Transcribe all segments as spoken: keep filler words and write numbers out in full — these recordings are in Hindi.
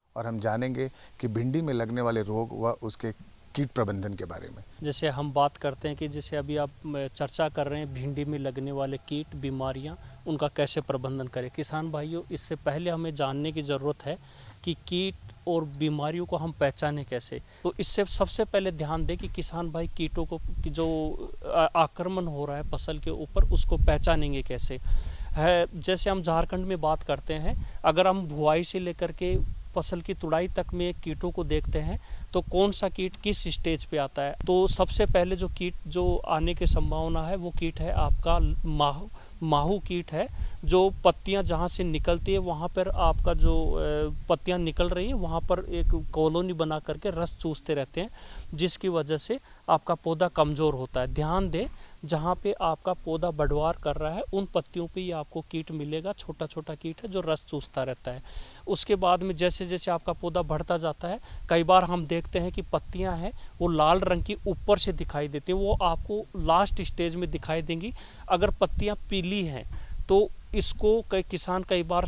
और हम जानेंगे कि भिंडी में लगने वाले रोग व उसके कीट प्रबंधन के बारे में। जैसे हम बात करते हैं कि जैसे अभी आप चर्चा कर रहे हैं भिंडी में लगने वाले कीट बीमारियां, उनका कैसे प्रबंधन करें। किसान भाइयों, इससे पहले हमें जानने की ज़रूरत है कि कीट और बीमारियों को हम पहचानें कैसे। तो इससे सबसे पहले ध्यान दें कि किसान भाई कीटों को कि जो आक्रमण हो रहा है फसल के ऊपर, उसको पहचानेंगे कैसे है। जैसे हम झारखंड में बात करते हैं, अगर हम बुआई से लेकर के फसल की तुड़ाई तक में कीटों को देखते हैं तो कौन सा कीट किस स्टेज पे आता है। तो सबसे पहले जो कीट जो आने की संभावना है वो कीट है आपका माहू माहू कीट है, जो पत्तियां जहां से निकलती है वहां पर आपका जो पत्तियां निकल रही हैं वहां पर एक कॉलोनी बना करके रस चूसते रहते हैं, जिसकी वजह से आपका पौधा कमज़ोर होता है। ध्यान दें, जहाँ पे आपका पौधा बढ़वार कर रहा है उन पत्तियों पे ही आपको कीट मिलेगा। छोटा छोटा कीट है जो रस चूसता रहता है। उसके बाद में जैसे जैसे आपका पौधा बढ़ता जाता है, कई बार हम देखते हैं कि पत्तियां हैं वो लाल रंग की ऊपर से दिखाई देती हैं, वो आपको लास्ट स्टेज में दिखाई देंगी। अगर पत्तियां पीली हैं तो इसको कई किसान कई बार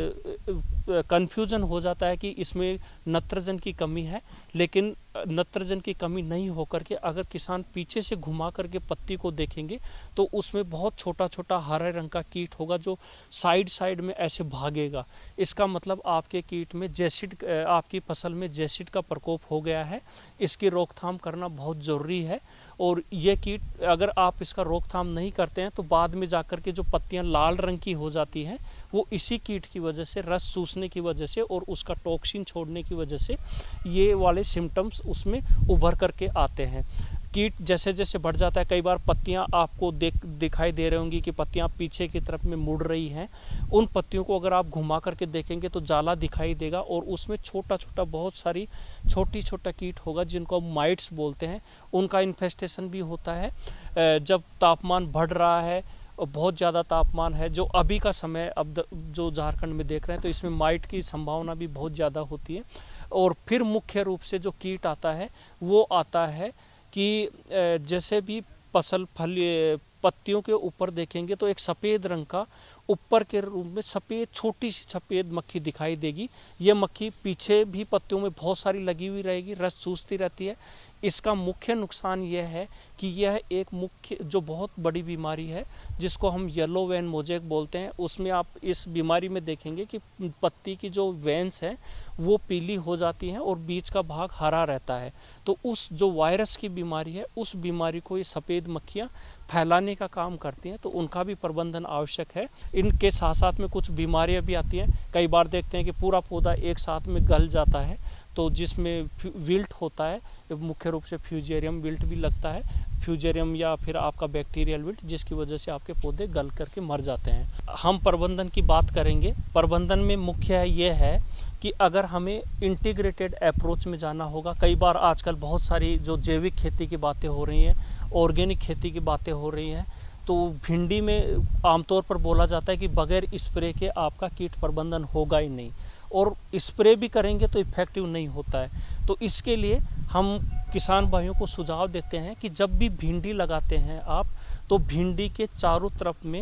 कन्फ्यूजन हो जाता है कि इसमें नत्रजन की कमी है, लेकिन नत्रजन की कमी नहीं होकर के अगर किसान पीछे से घुमा करके पत्ती को देखेंगे तो उसमें बहुत छोटा छोटा हरे रंग का कीट होगा जो साइड साइड में ऐसे भागेगा। इसका मतलब आपके कीट में जैसिड, आपकी फसल में जैसिड का प्रकोप हो गया है। इसकी रोकथाम करना बहुत ज़रूरी है। और ये कीट अगर आप इसका रोकथाम नहीं करते हैं तो बाद में जाकर के जो पत्तियां लाल रंग की हो जाती हैं वो इसी कीट की वजह से, रस चूसने की वजह से और उसका टॉक्सिन छोड़ने की वजह से ये वाले सिम्टम्स उसमें उभर करके आते हैं। कीट जैसे जैसे बढ़ जाता है, कई बार पत्तियां आपको देख दिखाई दे रही होंगी कि पत्तियां पीछे की तरफ में मुड़ रही हैं। उन पत्तियों को अगर आप घुमा करके देखेंगे तो जाला दिखाई देगा और उसमें छोटा छोटा बहुत सारी छोटी छोटा कीट होगा जिनको हम माइट्स बोलते हैं। उनका इन्फेस्टेशन भी होता है जब तापमान बढ़ रहा है, बहुत ज़्यादा तापमान है जो अभी का समय अब जो झारखंड में देख रहे हैं, तो इसमें माइट की संभावना भी बहुत ज़्यादा होती है। और फिर मुख्य रूप से जो कीट आता है वो आता है कि जैसे भी फसल फल पत्तियों के ऊपर देखेंगे तो एक सफ़ेद रंग का ऊपर के रूप में सफ़ेद छोटी सी सफ़ेद मक्खी दिखाई देगी। ये मक्खी पीछे भी पत्तियों में बहुत सारी लगी हुई रहेगी, रस चूसती रहती है। इसका मुख्य नुकसान यह है कि यह एक मुख्य जो बहुत बड़ी बीमारी है जिसको हम येलो वेन मोजेक बोलते हैं। उसमें आप इस बीमारी में देखेंगे कि पत्ती की जो वेन्स हैं वो पीली हो जाती हैं और बीच का भाग हरा रहता है। तो उस जो वायरस की बीमारी है उस बीमारी को ये सफ़ेद मक्खियाँ फैलाने का काम करती हैं, तो उनका भी प्रबंधन आवश्यक है। इनके साथ साथ में कुछ बीमारियां भी आती हैं। कई बार देखते हैं कि पूरा पौधा एक साथ में गल जाता है, तो जिसमें विल्ट होता है, मुख्य रूप से फ्यूजेरियम विल्ट भी लगता है, फ्यूजेरियम या फिर आपका बैक्टीरियल विल्ट, जिसकी वजह से आपके पौधे गल करके मर जाते हैं। हम प्रबंधन की बात करेंगे। प्रबंधन में मुख्य ये है कि अगर हमें इंटीग्रेटेड अप्रोच में जाना होगा। कई बार आजकल बहुत सारी जो जैविक खेती की बातें हो रही हैं, ऑर्गेनिक खेती की बातें हो रही हैं, तो भिंडी में आमतौर पर बोला जाता है कि बगैर स्प्रे के आपका कीट प्रबंधन होगा ही नहीं, और स्प्रे भी करेंगे तो इफ़ेक्टिव नहीं होता है। तो इसके लिए हम किसान भाइयों को सुझाव देते हैं कि जब भी भिंडी लगाते हैं आप, तो भिंडी के चारों तरफ में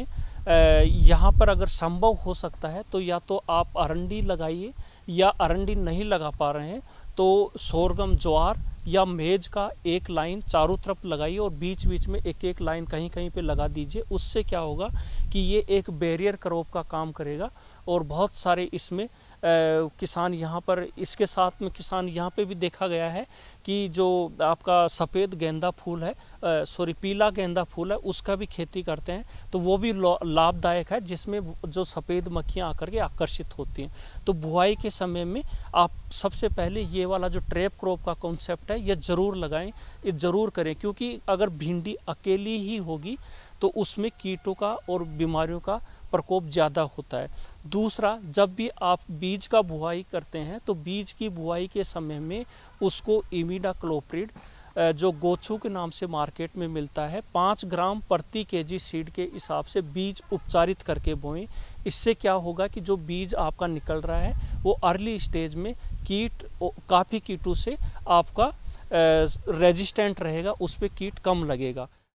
यहाँ पर अगर संभव हो सकता है तो या तो आप अरंडी लगाइए, या अरंडी नहीं लगा पा रहे हैं तो सोरगम ज्वार या मेज का एक लाइन चारों तरफ लगाइए और बीच बीच में एक एक लाइन कहीं कहीं पे लगा दीजिए। उससे क्या होगा कि ये एक बैरियर क्रॉप का काम करेगा और बहुत सारे इसमें आ, किसान यहाँ पर इसके साथ में किसान यहाँ पे भी देखा गया है कि जो आपका सफ़ेद गेंदा फूल है, सॉरी पीला गेंदा फूल है, उसका भी खेती करते हैं, तो वो भी लाभदायक है, जिसमें जो सफ़ेद मक्खियाँ आकर के आकर्षित होती हैं। तो बुआई के समय में आप सबसे पहले ये वाला जो ट्रैप क्रॉप का कॉन्सेप्ट है ये ज़रूर लगाएं, ये ज़रूर करें, क्योंकि अगर भिंडी अकेली ही होगी तो उसमें कीटों का और बीमारियों का प्रकोप ज़्यादा होता है। दूसरा, जब भी आप बीज का बुआई करते हैं तो बीज की बुआई के समय में उसको इमिडाक्लोप्रिड जो गोचू के नाम से मार्केट में मिलता है, पाँच ग्राम प्रति केजी सीड के हिसाब से बीज उपचारित करके बोएं। इससे क्या होगा कि जो बीज आपका निकल रहा है वो अर्ली स्टेज में कीट काफ़ी कीटों से आपका रेजिस्टेंट रहेगा, उस पर कीट कम लगेगा।